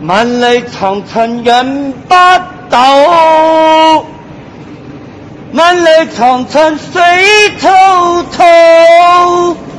万里长城人不斗，万里长城水滔滔。